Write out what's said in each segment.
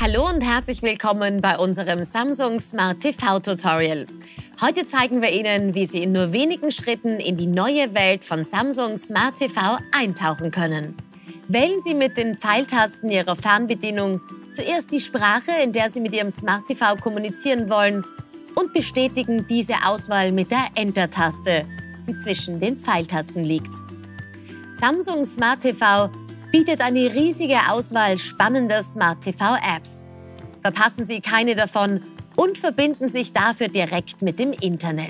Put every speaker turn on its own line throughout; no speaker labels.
Hallo und herzlich willkommen bei unserem Samsung Smart TV Tutorial. Heute zeigen wir Ihnen, wie Sie in nur wenigen Schritten in die neue Welt von Samsung Smart TV eintauchen können. Wählen Sie mit den Pfeiltasten Ihrer Fernbedienung zuerst die Sprache, in der Sie mit Ihrem Smart TV kommunizieren wollen, und bestätigen diese Auswahl mit der Enter-Taste, die zwischen den Pfeiltasten liegt. Samsung Smart TV bietet eine riesige Auswahl spannender Smart TV-Apps. Verpassen Sie keine davon und verbinden sich dafür direkt mit dem Internet.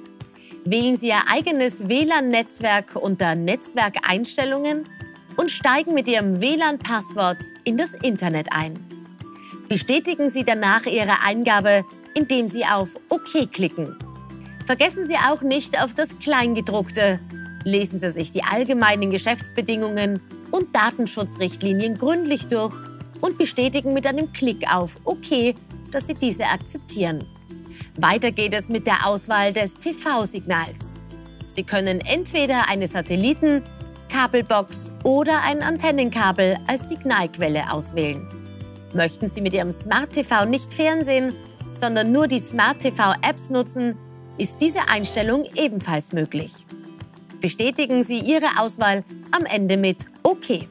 Wählen Sie Ihr eigenes WLAN-Netzwerk unter Netzwerkeinstellungen und steigen mit Ihrem WLAN-Passwort in das Internet ein. Bestätigen Sie danach Ihre Eingabe, indem Sie auf OK klicken. Vergessen Sie auch nicht auf das Kleingedruckte. Lesen Sie sich die allgemeinen Geschäftsbedingungen und Datenschutzrichtlinien gründlich durch und bestätigen mit einem Klick auf OK, dass Sie diese akzeptieren. Weiter geht es mit der Auswahl des TV-Signals. Sie können entweder eine Satelliten-, Kabelbox oder ein Antennenkabel als Signalquelle auswählen. Möchten Sie mit Ihrem Smart TV nicht Fernsehen, sondern nur die Smart TV-Apps nutzen, ist diese Einstellung ebenfalls möglich. Bestätigen Sie Ihre Auswahl am Ende mit OK.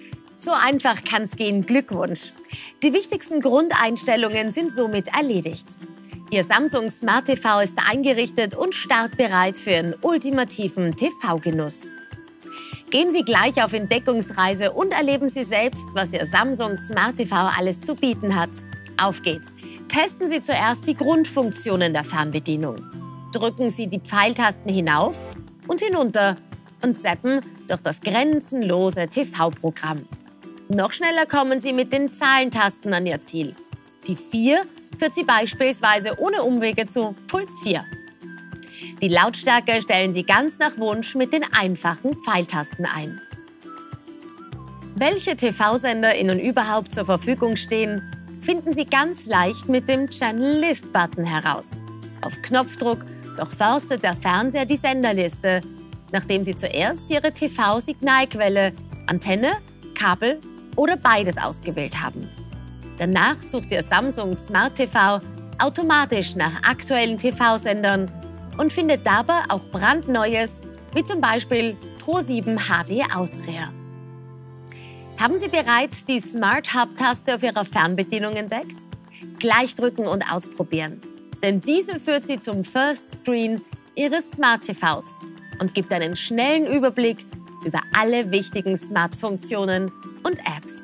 So einfach kann es gehen, Glückwunsch! Die wichtigsten Grundeinstellungen sind somit erledigt. Ihr Samsung Smart TV ist eingerichtet und startbereit für einen ultimativen TV-Genuss. Gehen Sie gleich auf Entdeckungsreise und erleben Sie selbst, was Ihr Samsung Smart TV alles zu bieten hat. Auf geht's! Testen Sie zuerst die Grundfunktionen der Fernbedienung. Drücken Sie die Pfeiltasten hinauf und hinunter und zappen durch das grenzenlose TV-Programm. Noch schneller kommen Sie mit den Zahlentasten an Ihr Ziel. Die 4 führt Sie beispielsweise ohne Umwege zu Puls 4. Die Lautstärke stellen Sie ganz nach Wunsch mit den einfachen Pfeiltasten ein. Welche TV-Sender Ihnen überhaupt zur Verfügung stehen, finden Sie ganz leicht mit dem Channel List-Button heraus. Auf Knopfdruck durchforstet der Fernseher die Senderliste, nachdem Sie zuerst Ihre TV-Signalquelle, Antenne, Kabel oder beides ausgewählt haben. Danach sucht Ihr Samsung Smart TV automatisch nach aktuellen TV-Sendern und findet dabei auch brandneues, wie zum Beispiel Pro7 HD Austria. Haben Sie bereits die Smart Hub-Taste auf Ihrer Fernbedienung entdeckt? Gleich drücken und ausprobieren. Denn diese führt Sie zum First Screen Ihres Smart TVs und gibt einen schnellen Überblick über alle wichtigen Smart-Funktionen und Apps.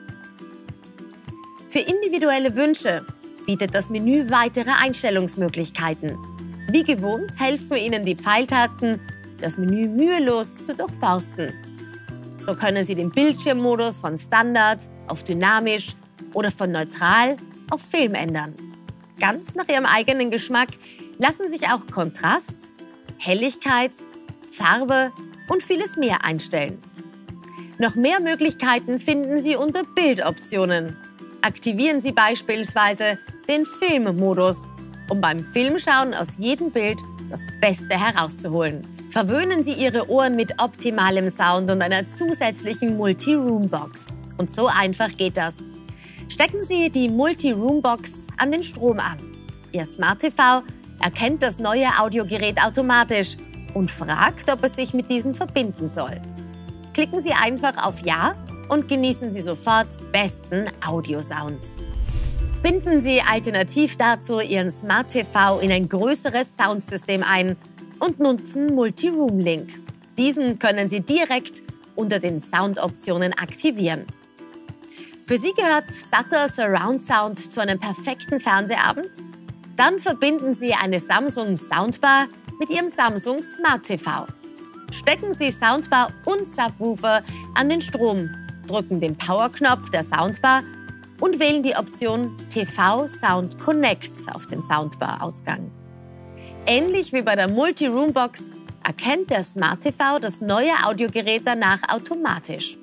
Für individuelle Wünsche bietet das Menü weitere Einstellungsmöglichkeiten. Wie gewohnt helfen Ihnen die Pfeiltasten, das Menü mühelos zu durchforsten. So können Sie den Bildschirmmodus von Standard auf Dynamisch oder von Neutral auf Film ändern. Ganz nach Ihrem eigenen Geschmack lassen sich auch Kontrast, Helligkeit, Farbe und vieles mehr einstellen. Noch mehr Möglichkeiten finden Sie unter Bildoptionen. Aktivieren Sie beispielsweise den Filmmodus, um beim Filmschauen aus jedem Bild das Beste herauszuholen. Verwöhnen Sie Ihre Ohren mit optimalem Sound und einer zusätzlichen Multi-Room-Box. Und so einfach geht das. Stecken Sie die Multi-Room-Box an den Strom an. Ihr Smart TV erkennt das neue Audiogerät automatisch und fragt, ob es sich mit diesem verbinden soll. Klicken Sie einfach auf Ja und genießen Sie sofort besten Audiosound. Binden Sie alternativ dazu Ihren Smart TV in ein größeres Soundsystem ein und nutzen Multi-Room-Link. Diesen können Sie direkt unter den Soundoptionen aktivieren. Für Sie gehört satter Surround Sound zu einem perfekten Fernsehabend? Dann verbinden Sie eine Samsung Soundbar mit Ihrem Samsung Smart TV. Stecken Sie Soundbar und Subwoofer an den Strom, drücken den Powerknopf der Soundbar und wählen die Option TV Sound Connect auf dem Soundbar-Ausgang. Ähnlich wie bei der Multi-Room-Box erkennt der Smart TV das neue Audiogerät danach automatisch.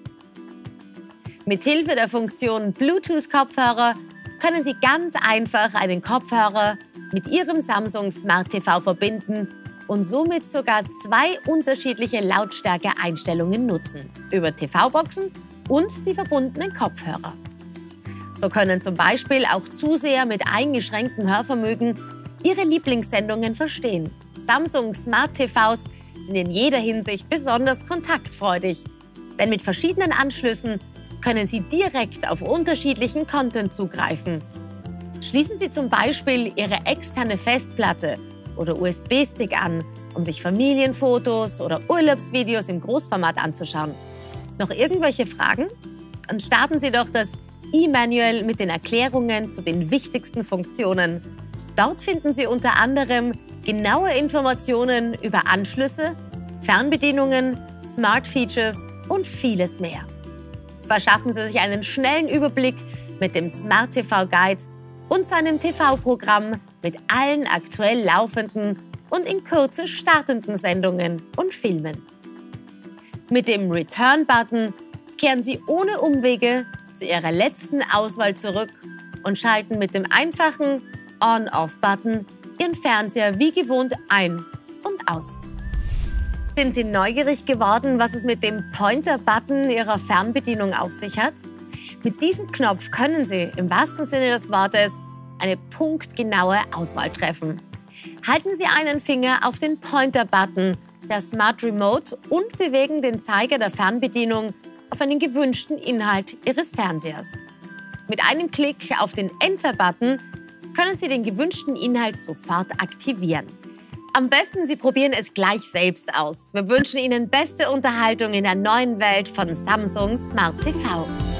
Mithilfe der Funktion Bluetooth-Kopfhörer können Sie ganz einfach einen Kopfhörer mit Ihrem Samsung Smart TV verbinden und somit sogar 2 unterschiedliche Lautstärke-Einstellungen nutzen, über TV-Boxen und die verbundenen Kopfhörer. So können zum Beispiel auch Zuseher mit eingeschränktem Hörvermögen ihre Lieblingssendungen verstehen. Samsung Smart TVs sind in jeder Hinsicht besonders kontaktfreudig. Denn mit verschiedenen Anschlüssen können Sie direkt auf unterschiedlichen Content zugreifen. Schließen Sie zum Beispiel Ihre externe Festplatte oder USB-Stick an, um sich Familienfotos oder Urlaubsvideos im Großformat anzuschauen. Noch irgendwelche Fragen? Dann starten Sie doch das E-Manual mit den Erklärungen zu den wichtigsten Funktionen. Dort finden Sie unter anderem genaue Informationen über Anschlüsse, Fernbedienungen, Smart Features und vieles mehr. Verschaffen Sie sich einen schnellen Überblick mit dem Smart TV Guide und seinem TV-Programm mit allen aktuell laufenden und in Kürze startenden Sendungen und Filmen. Mit dem Return-Button kehren Sie ohne Umwege zu Ihrer letzten Auswahl zurück und schalten mit dem einfachen On-Off-Button Ihren Fernseher wie gewohnt ein und aus. Sind Sie neugierig geworden, was es mit dem Pointer-Button Ihrer Fernbedienung auf sich hat? Mit diesem Knopf können Sie im wahrsten Sinne des Wortes eine punktgenaue Auswahl treffen. Halten Sie einen Finger auf den Pointer-Button der Smart Remote und bewegen den Zeiger der Fernbedienung auf einen gewünschten Inhalt Ihres Fernsehers. Mit einem Klick auf den Enter-Button können Sie den gewünschten Inhalt sofort aktivieren. Am besten, Sie probieren es gleich selbst aus. Wir wünschen Ihnen beste Unterhaltung in der neuen Welt von Samsung Smart TV.